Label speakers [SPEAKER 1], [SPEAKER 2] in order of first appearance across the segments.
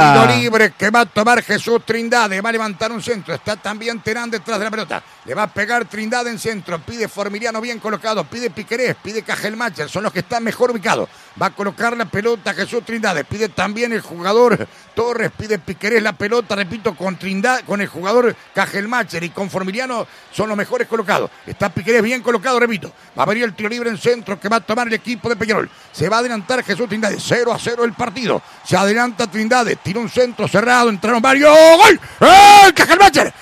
[SPEAKER 1] Tiro libre que va a tomar Jesús Trindade. Va a levantar un centro. Está también Terán detrás de la pelota. Le va a pegar Trindade en centro. Pide Formiliano bien colocado. Pide Piquerés. Pide Cajelmacher. Son los que están mejor ubicados. Va a colocar la pelota Jesús Trindade. Pide también el jugador Torres. Pide Piquerés la pelota. Repito, con Trindade, con el jugador Cajelmacher y con Formiliano son los mejores colocados. Está Piquerés bien colocado, repito. Va a venir el tiro libre en centro que va a tomar el equipo de Peñarol. Se va a adelantar Jesús Trindade. 0-0 el partido. Se adelanta Trindade. Tira un centro cerrado. Entraron varios. ¡Gol! ¡Cajelmacher!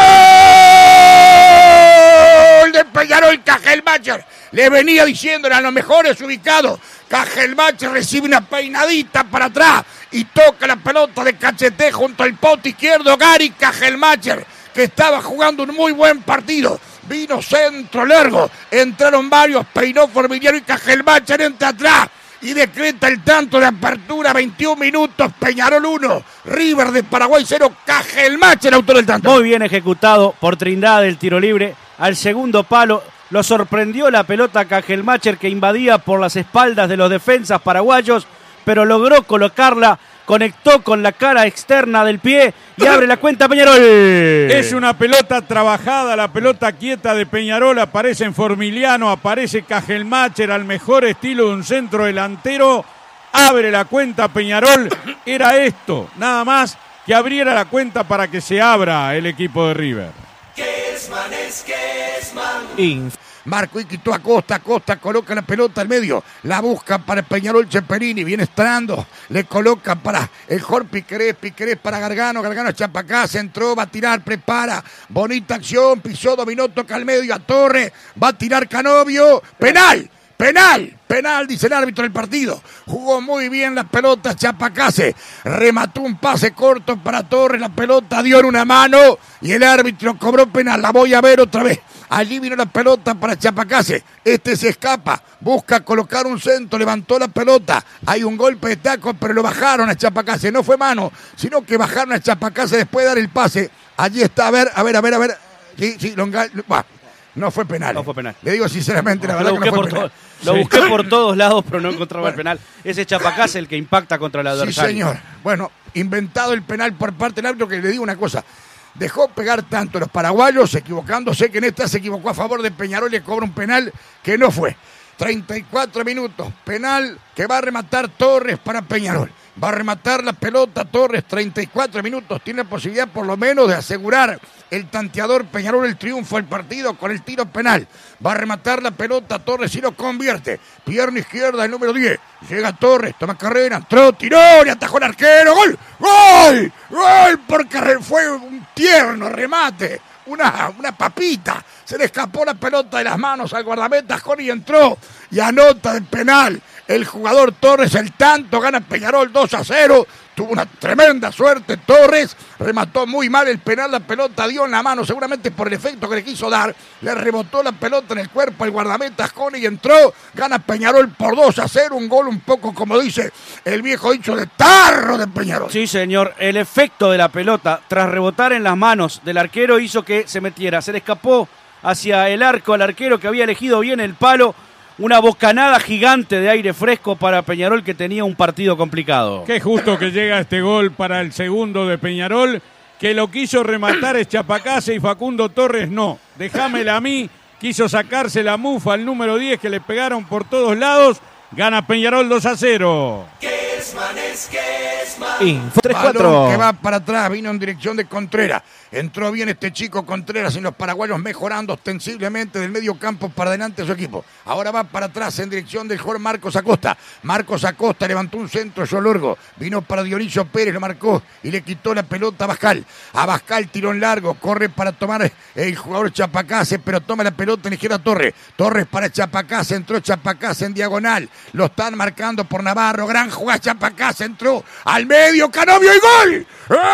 [SPEAKER 1] ¡Gol de Peñarol! Cajelmacher. Le venía diciendo, eran los mejores ubicados. Cajelmacher recibe una peinadita para atrás y toca la pelota de cachete junto al poste izquierdo. Gary Cajelmacher, que estaba jugando un muy buen partido. Vino centro largo. Entraron varios. Peinó Formiliano y Cajelmacher entra atrás. Y decreta el tanto de apertura, 21 minutos, Peñarol 1, River de Paraguay 0, Cajelmacher, autor del tanto.
[SPEAKER 2] Muy bien ejecutado por Trindade el tiro libre, al segundo palo, lo sorprendió la pelota Cajelmacher que invadía por las espaldas de los defensas paraguayos, pero logró colocarla, conectó con la cara externa del pie y abre la cuenta Peñarol.
[SPEAKER 3] Es una pelota trabajada, la pelota quieta de Peñarol, aparece en Formiliano, aparece Cajelmacher al mejor estilo de un centro delantero, abre la cuenta Peñarol, era esto, nada más que abriera la cuenta para que se abra el equipo de River.
[SPEAKER 1] Marco y quitó a Costa coloca la pelota al medio, la busca para Peñarol Cheperini, viene entrando, le coloca para el Jorge Piquerés para Gargano a Chapacase, entró, va a tirar, prepara, bonita acción, pisó, dominó, toca al medio a Torres, va a tirar Canovio, penal, dice el árbitro del partido. Jugó muy bien la pelota Chapacase. Remató un pase corto para Torres. La pelota dio en una mano y el árbitro cobró penal. La voy a ver otra vez. Allí vino la pelota para Chapacase. Este se escapa. Busca colocar un centro. Levantó la pelota. Hay un golpe de taco, pero lo bajaron a Chapacase. No fue mano, sino que bajaron a Chapacase después de dar el pase. Allí está. A ver. Sí, no fue penal.
[SPEAKER 2] No fue penal.
[SPEAKER 1] Le digo sinceramente, la verdad que no fue penal.
[SPEAKER 2] Lo busqué por todos lados, pero no encontraba el penal. Ese Chapacase el que impacta contra el adversario.
[SPEAKER 1] Sí, señor. Bueno, inventado el penal por parte del árbitro, que le digo una cosa. Dejó pegar tanto a los paraguayos, equivocándose, que en esta se equivocó a favor de Peñarol y le cobra un penal que no fue. 34 minutos, penal que va a rematar Torres para Peñarol. Va a rematar la pelota Torres, 34 minutos. Tiene la posibilidad por lo menos de asegurar el tanteador Peñarol el triunfo del partido con el tiro penal. Va a rematar la pelota Torres y lo convierte. Pierna izquierda, el número 10. Llega Torres, toma carrera, entró, tiró, le atajó el arquero. ¡Gol! ¡Gol! ¡Gol! Porque fue un tierno remate. Una papita. Se le escapó la pelota de las manos al guardameta y entró y anota el penal. El jugador Torres, el tanto, gana Peñarol 2-0. Tuvo una tremenda suerte Torres. Remató muy mal el penal. La pelota dio en la mano, seguramente por el efecto que le quiso dar. Le rebotó la pelota en el cuerpo al guardameta y entró. Gana Peñarol por 2-0. Un gol un poco, como dice el viejo dicho, de tarro de Peñarol.
[SPEAKER 2] Sí, señor. El efecto de la pelota, tras rebotar en las manos del arquero, hizo que se metiera. Se le escapó hacia el arco al arquero, que había elegido bien el palo. Una bocanada gigante de aire fresco para Peñarol, que tenía un partido complicado.
[SPEAKER 3] Qué justo que llega este gol para el segundo de Peñarol, que lo quiso rematar es Chapacase y Facundo Torres no. Déjamela a mí, quiso sacarse la mufa al número 10 que le pegaron por todos lados. Gana Peñarol 2-0.
[SPEAKER 1] Info 3-4. Que va para atrás, vino en dirección de Contreras. Entró bien este chico Contreras en los paraguayos, mejorando ostensiblemente del medio campo para adelante de su equipo. Ahora va para atrás en dirección del jugador Marcos Acosta. Marcos Acosta levantó un centro Yolorgo. Vino para Dionisio Pérez, lo marcó y le quitó la pelota a Bascal. A Bascal tiró en largo, corre para tomar el jugador Chapacase, pero toma la pelota en izquierda Torres. Torres para Chapacase, entró Chapacase en diagonal. Lo están marcando por Navarro. Gran jugada Chapacase, entró al medio, Canovio y gol.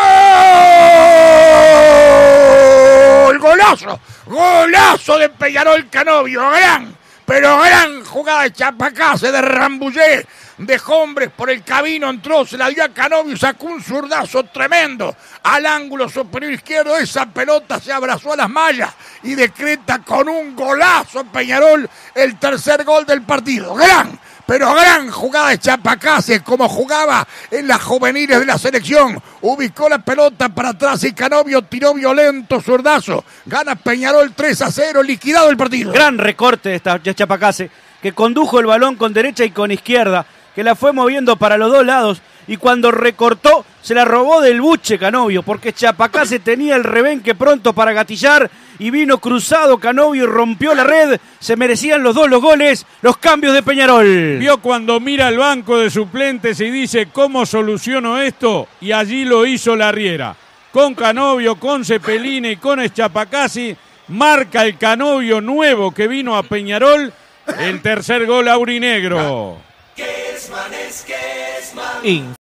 [SPEAKER 1] ¡Gol! Golazo de Peñarol Canovio. Gran jugada de Chapacase, de Rambullé. Dejó hombres por el camino, entró, se la dio a Canovio y sacó un zurdazo tremendo al ángulo superior izquierdo. Esa pelota se abrazó a las mallas y decreta con un golazo Peñarol el tercer gol del partido. pero gran jugada de Chapacase, como jugaba en las juveniles de la selección. Ubicó la pelota para atrás y Canovio tiró violento zurdazo. Gana Peñarol 3-0, liquidado el partido.
[SPEAKER 2] Gran recorte de Chapacase, que condujo el balón con derecha y con izquierda, que la fue moviendo para los dos lados, y cuando recortó se la robó del buche Canovio, porque Chapacase tenía el rebenque pronto para gatillar y vino cruzado Canovio y rompió la red. Se merecían los dos los goles, los cambios de Peñarol.
[SPEAKER 3] Vio cuando mira el banco de suplentes y dice ¿cómo soluciono esto? Y allí lo hizo Larriera. Con Canovio, con Cepelini, con Chapacase, marca el Canovio nuevo que vino a Peñarol, el tercer gol aurinegro.